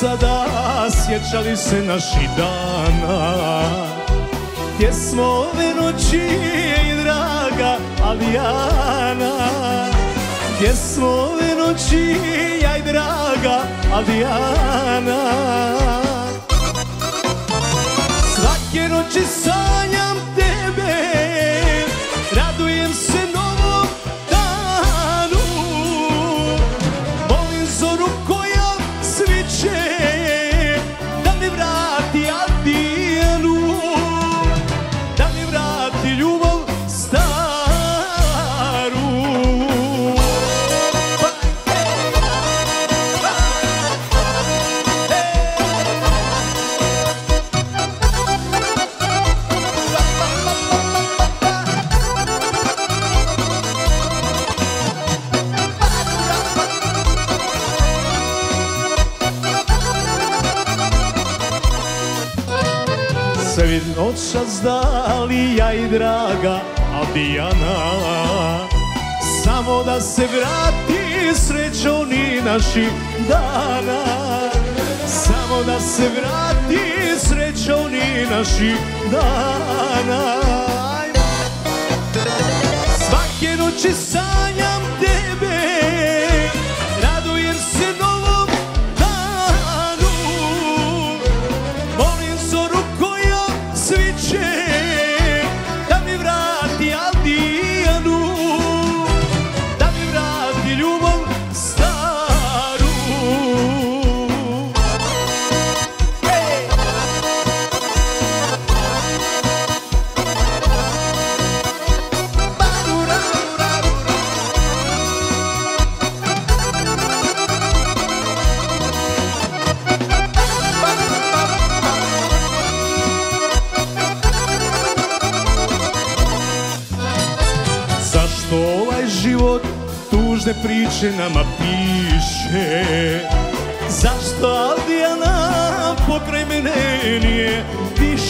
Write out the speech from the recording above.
sada sjećali se naših dana. Gdje smo ove noći, ej draga Alijana, gdje smo ove noći, ej draga Alijana. Svake noći sanjam tebe, radujem se novom danu. Molim zoru koja sviće da mi vrati Adijanu, da mi vrati ljubav staru. Sve noćas dali ja i draga Adijana, samo da se vrati sreća onih naših dana, samo da se vrati sreća onih naših dana. Svake noći sanjam tebe, radujem se novom danu. Molim zoru koja sviće da mi vrati Adijanu, da mi vrati ljubav staru. Zašto ovaj život tužne priče nama piše? Zašto Adijana pokraj mene nije više?